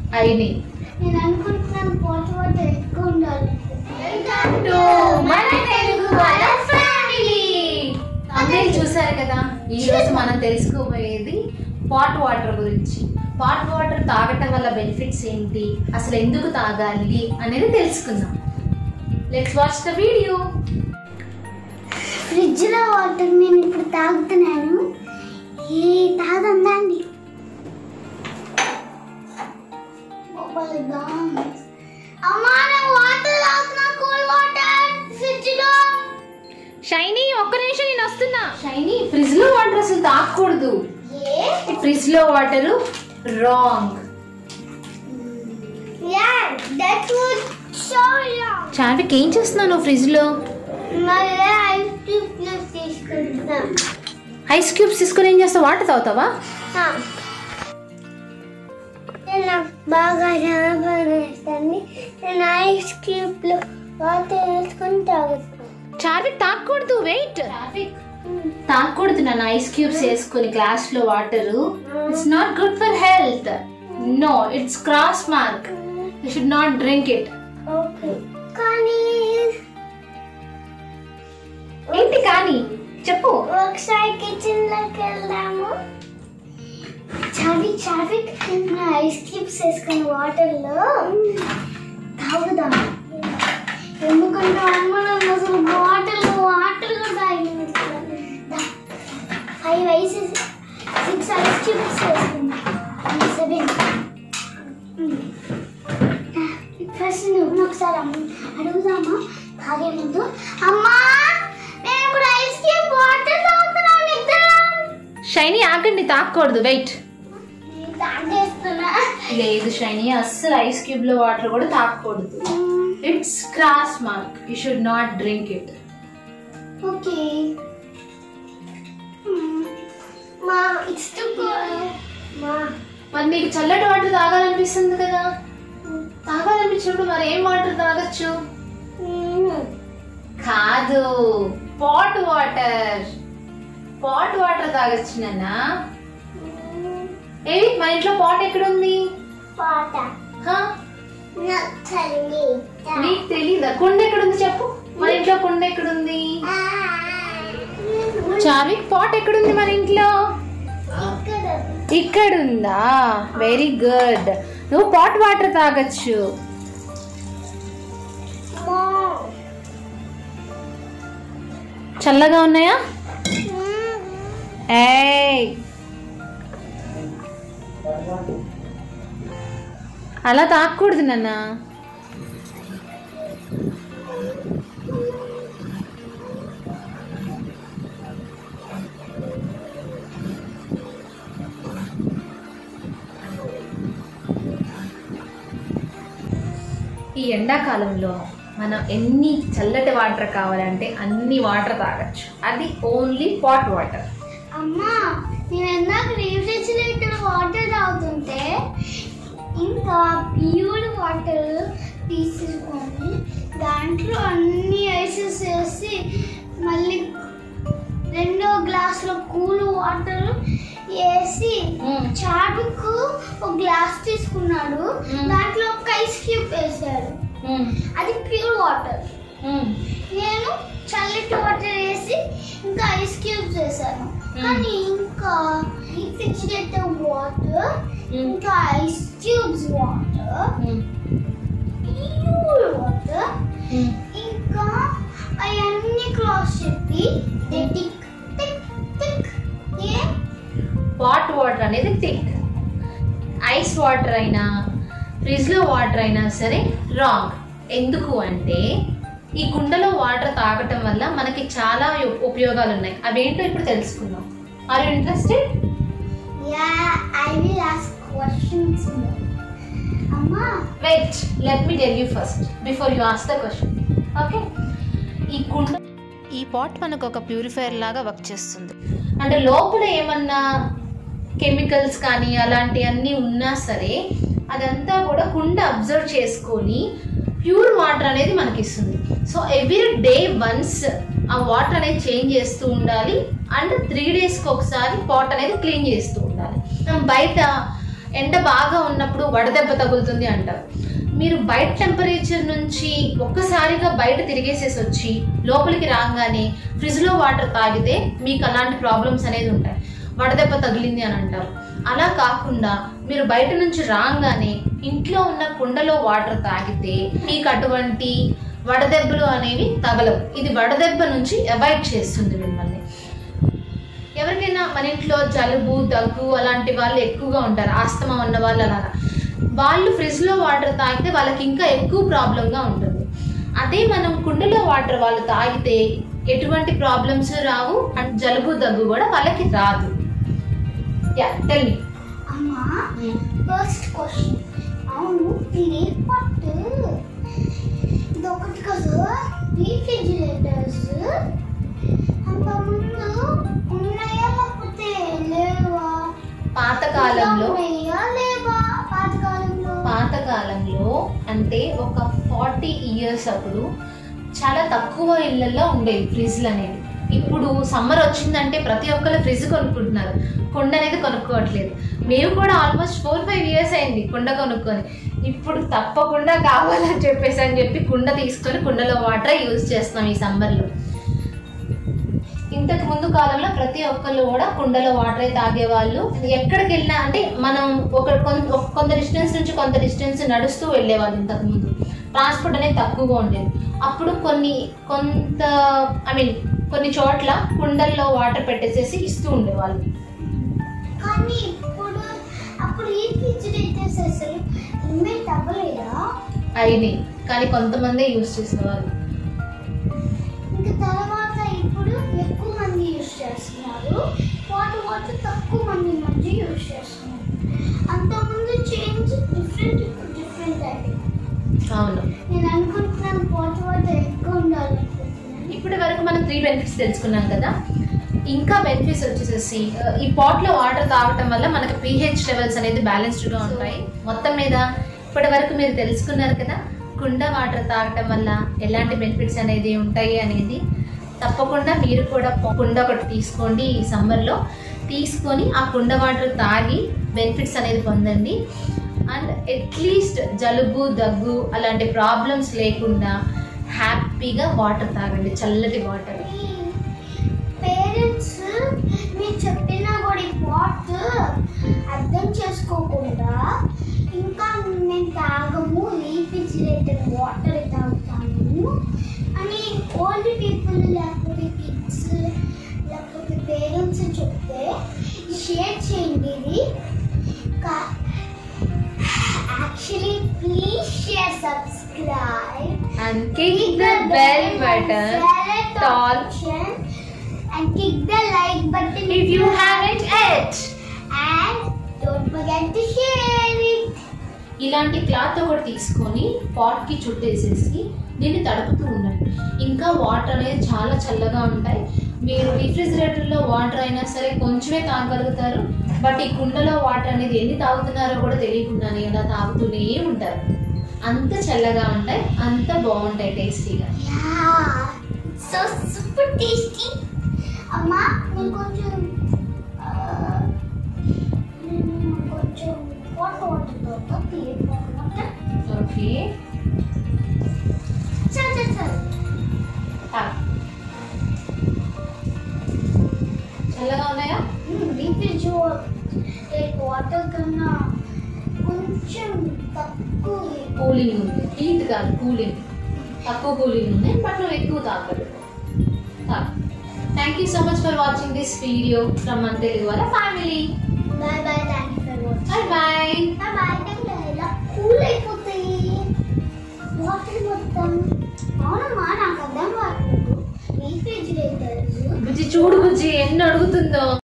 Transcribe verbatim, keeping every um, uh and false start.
అయిని నేను అనుకుంటున్నాను pot water ఎక్కువ ఉండాలి. మన తెలుగు వాళ్ళ ఫ్యామిలీ అందరూ చూసారు కదా. ఈ రోజు మనం తెలుసుకోబోయేది పాట్ వాటర్ గురించి. పాట్ వాటర్ తాగటం వల్ల బెనిఫిట్స్ ఏంటి, అసలు ఎందుకు తాగాలి అనేది తెలుసుకుందాం. Let's watch the video. Fridge లో వాటర్ నేను ఇప్పుడు తాగుతున్నాను. ఏ తాగండి. షైనీ ఒక్క నిమిషం నేను వస్తున్నా. షైనీ ఫ్రిడ్జ్ లో వాటర్ అసలు తాగకూడదు. ఫ్రిడ్జ్ లో వాటర్ రాంగ్. చావిక్ ఏం చేస్తున్నావు నువ్వు ఫ్రిడ్జ్ లో? ఐస్ క్యూబ్స్ తీసుకుని ఏం చేస్తావు? వాటర్ తాగుతావా? బాగా వేస్తుంది. నేను ఐస్ క్యూబ్ లో వాటర్ వేసుకొని తాగుతాను. చార్విక్ తాగకూడదు. వెయిట్, తాగకూడదు నన్ను ఐస్ క్యూబ్స్ వేసుకుని గ్లాస్ లో water. It's not good for health. No, it's cross mark. You should not drink it. Okay, కానీ ఏంటి కానీ చెప్పు. ఒకసారి కిచెన్ లోకి వెళ్దాము. చావి చావిక్ ఐస్ క్యూబ్స్ వేసుకుని వాటర్ లో తాగుదాం. ఎందుకంటే మనం అసలు బాటిల్ వాటర్ కూడా తాగింది. Five ice six ice cubes వేసుకున్నాం. సెవెన్. ఫస్ట్ నువ్వు ఒకసారి అమ్మ అడుగుదామా తాగే ముందు? అమ్మా, నేను ఇప్పుడు ఐస్ క్యూబ్ వాటర్ తాగుతున్నాను. ఇద్దరం. షైనీ ఆగండి, తాగకూడదు. వెయిట్. తాగేస్తున్నా. లేదు షైనీ, అస్సలు ఐస్ క్యూబ్ లో వాటర్ కూడా తాగకూడదు. It's cross mark. You should not drink it. Okay మా, ఇట్స్ టు మా. మరి నీకు చల్లటి వాటర్ తాగాలనిపిస్తుంది కదా. తాగాలనిపించినప్పుడు మరి ఏం వాటర్ తాగొచ్చు? కాదు, పాట్ వాటర్. పాట్ వాటర్ తాగొచ్చు నాన్న. ఏది మన ఇంట్లో పాట్ ఎక్కడుంది? పాట నీకు తెలీదా? కుండ ఎక్కడుంది చెప్పు. మన ఇంట్లో కుండ ఎక్కడుంది? చావిక్, పాట్ ఎక్కడుంది మన ఇంట్లో? ఇక్కడుందా? Very good. నువ్వు పాట్ వాటర్ తాగొచ్చు. చల్లగా ఉన్నాయా? ఏయ్, అలా తాగకూడదు నాన్న. ఈ ఎండాకాలంలో మనం ఎన్ని చల్లటి వాటర్ కావాలంటే అన్ని వాటర్ తాగొచ్చు. అది ఓన్లీ పాట్ వాటర్. అమ్మా, నేను ఎందాక రిఫ్రిజిరేటర్ వాటర్ తాగుతుంటే ఇంకా ప్యూర్ వాటర్ తీసుకొని దాంట్లో అన్ని ఐసెస్ వేసి మళ్ళీ రెండో గ్లాసులో కూల్ వాటర్ వేసి చాటుకు ఒక గ్లాస్ తీసుకున్నాడు. దాంట్లో ఒక ఐస్ క్యూబ్ వేసాడు. అది ప్యూర్ వాటర్. నేను చల్లటి వాటర్ వేసి ఇంకా ఐస్ క్యూబ్స్ వేసాను. కానీ ఇంకా రిఫ్రిజిరేటర్ వాటర్ ఇంకా ice cubes water pure water ఇంకా అవన్నీ క్రాస్ చెప్పి టిక్ టిక్ టిక్. ఏ పాట్ వాటర్ అనేది థిక్. ఐస్ వాటర్ అయినా ఫ్రిడ్జ్లో వాటర్ అయినా సరే రాంగ్. ఎందుకు అంటే ఈ కుండలో వాటర్ తాగటం వల్ల మనకి చాలా ఉపయోగాలు ఉన్నాయి. అవేంటో ఇప్పుడు తెలుసుకుందాం. Are you interested? Ya, I will ask questions. అమ్మా, wait, let me tell you first before you ask the question. Okay, ఈ కుండ ఈ పాట్ మనకు ఒక ప్యూరిఫైయర్ లాగా వర్క్ చేస్తుంది. అంటే లోపల ఏమన్నా కెమికల్స్ కానీ అలాంటివన్నీ ఉన్నా సరే అదంతా కూడా కుండ అబ్జర్వ్ చేసుకొని ప్యూర్ వాటర్ అనేది మనకి ఇస్తుంది. సో ఎవ్రీ డే వన్స్ ఆ వాటర్ అనేది చేంజ్ చేస్తూ ఉండాలి. అండ్ త్రీ డేస్కి ఒకసారి పాట్ అనేది క్లీన్ చేస్తూ ఉండాలి. మనం బయట ఎండ బాగా ఉన్నప్పుడు వడదెబ్బ తగులుతుంది అంటారు. మీరు బయట టెంపరేచర్ నుంచి ఒక్కసారిగా బయట తిరిగేసేసి వచ్చి లోపలికి రాగానే ఫ్రిడ్జ్లో వాటర్ తాగితే మీకు అలాంటి ప్రాబ్లమ్స్ అనేది ఉంటాయి, వడదెబ్బ తగిలింది అని అంటారు. అలా కాకుండా మీరు బయట నుంచి రాగానే ఇంట్లో ఉన్న కుండలో వాటర్ తాగితే మీకు అటువంటి వడదెబ్బలు అనేవి తగలవు. ఇది వడదెబ్బ నుంచి అవాయిడ్ చేస్తుంది మిమ్మల్ని. ఎవరికైనా మన ఇంట్లో జలుబు దగ్గు అలాంటి వాళ్ళు ఎక్కువగా ఉంటారు, ఆస్తమా ఉన్న వాళ్ళు అలాగా, వాళ్ళు ఫ్రిడ్జ్లో వాటర్ తాగితే వాళ్ళకి ఇంకా ఎక్కువ ప్రాబ్లంగా ఉంటుంది. అదే మనం కుండలో వాటర్ వాళ్ళు తాగితే ఎటువంటి ప్రాబ్లమ్స్ రావు అండ్ జలుబు దగ్గు కూడా వాళ్ళకి రాదు. Ya tell me. అమ్మా ఫస్ట్ క్వశ్చన్, అవును ఇది పట్టు ఇదొకటి కదా రీఫ్రిజిరేటర్స్ అంతకుముందు ఉన్నాయా లేకపోతే లేవా? పాతకాలంలో లేవా? పాతకాలంలో పాతకాలంలో అంటే ఒక ఫార్టీ ఇయర్స్ అప్పుడు చాలా తక్కువ ఇళ్లలో ఉండేవి ఫ్రిడ్జ్లు అనేవి. ఇప్పుడు సమ్మర్ వచ్చిందంటే ప్రతి ఒక్కరు ఫ్రిడ్జ్ కొనుక్కుంటున్నారు, కుండ అనేది కొనుక్కోవట్లేదు. మేము కూడా ఆల్మోస్ట్ ఫోర్ ఫైవ్ ఇయర్స్ అయింది కుండ కొనుక్కొని. ఇప్పుడు తప్పకుండా కావాలని చెప్పేసి అని చెప్పి కుండ తీసుకొని కుండలో వాటర్ యూజ్ చేస్తున్నాం ఈ సమ్మర్లో. ఇంతకు ముందు కాలంలో ప్రతి ఒక్కళ్ళు కూడా కుండలో వాటరే తాగేవాళ్ళు. ఎక్కడికి వెళ్ళినా అంటే మనం ఒక కొంత డిస్టెన్స్ నుంచి కొంత డిస్టెన్స్ నడుస్తూ వెళ్ళేవాళ్ళు. ఇంతకు ముందు ట్రాన్స్పోర్ట్ అనేది తక్కువగా ఉండేది. అప్పుడు కొన్ని కొంత ఐ మీన్ కొన్ని చోట్ల కుండల్లో వాటర్ పెట్టేసేసి ఇస్తూ ఉండేవాళ్ళు. కానీ ఇప్పుడు అప్పుడు రీఫ్రిజిరేటర్స్ అసలు ఇన్వెంట్ అవ్వలేదా? అయినాయి, కానీ కొంతమందే యూజ్ చేసేవాళ్ళు. ఇంకా తర్వాత ఇప్పుడు ఎక్కువ మంది యూజ్ చేస్తున్నారు, వాటర్ వాటర్ తక్కువ మంది మంది యూజ్ చేస్తున్నారు. అంతకుముందు చేంజ్ డిఫరెంట్ ఇప్పుడు డిఫరెంట్ అయింది. అవును, నేను అనుకుంటున్నాను వాటర్ వాటర్ ఎక్కువ ఉండాలనుకుంటున్నాను. ఇప్పటి వరకు మనం త్రీ బెనిఫిట్స్ తెలుసుకున్నాం కదా. ఇంకా బెనిఫిట్స్ వచ్చేసేసి ఈ పాట్లో వాటర్ తాగటం వల్ల మనకి పీహెచ్ లెవెల్స్ అనేది బ్యాలెన్స్డ్గా ఉంటాయి. మొత్తం మీద ఇప్పటి వరకు మీరు తెలుసుకున్నారు కదా కుండ వాటర్ తాగటం వల్ల ఎలాంటి బెనిఫిట్స్ అనేది ఉంటాయి అనేది. తప్పకుండా మీరు కూడా కుండ ఒకటి తీసుకోండి ఈ సమ్మర్లో, తీసుకొని ఆ కుండ వాటర్ తాగి బెనిఫిట్స్ అనేది పొందండి. అండ్ అట్లీస్ట్ జలుబు దగ్గు అలాంటి ప్రాబ్లమ్స్ లేకుండా హ్యాపీగా వాటర్ తాగండి, చల్లటి వాటర్. పేరెంట్స్ మీరు చెప్పినా కూడా ఈ పాట్ అర్థం చేసుకోకుండా ఇంకా మేము తాగము రీఫ్రిజిరేటర్ వాటర్ తాగుతాము అని ఓల్డ్ పీపుల్ లేకపోతే కిడ్స్ లేకపోతే పేరెంట్స్ చెప్తే షేర్ చేయండి. ఇది actually please share subscribe and click the bell button tall and click the like button if you haven't yet. And don't forget to share it. ఇలాంటి cloth ఒకటి తీసుకొని పాట్కి చుట్టేసేసి దీన్ని తడుపుతూ ఉండండి. ఇంకా వాటర్ అనేది చాలా చల్లగా ఉంటాయి. మీరు రిఫ్రిజిరేటర్లో వాటర్ అయినా సరే కొంచెమే తాగలుగుతారు, బట్ ఈ కుండలో వాటర్ అనేది ఎన్ని తాగుతున్నారో కూడా తెలియకుండానే ఇలా తాగుతూనే ఉంటారు. అంత చల్లగా ఉంటాయి, అంత బాగుంటాయి టేస్టీగా. So super tasty. అమ్మా నేను కొంచెం నేను కొంచెం వాటర్ వాటర్ తాగుతా, ప్లేట్ వాటర్. ఓకే, చల్ చల్ చల్. చల్లగా ఉన్నాయా? రీఫ్రిజిరేటర్ వాటర్ కన్నా కొంచెం తక్కువ కూలింగ్ ఉంది, హీట్ కాదు కూలింగ్. తక్కువ కూలింగ్ ఉంది, బట్ నువ్వు ఎక్కువ తాగదు. Thank you so much for watching this video from మన తెలుగు వాళ్ళ family. Bye bye. Thank you for watching. Bye bye. Bye bye. ఇలా కూల్ అయిపోతాయి వాటర్ మొత్తం. అవునమ్మా నాకు అర్థం కావట్లేదు రీఫ్రిజిరేటర్స్. బుజ్జి చూడు బుజ్జి ఎన్ని అడుగుతుందో.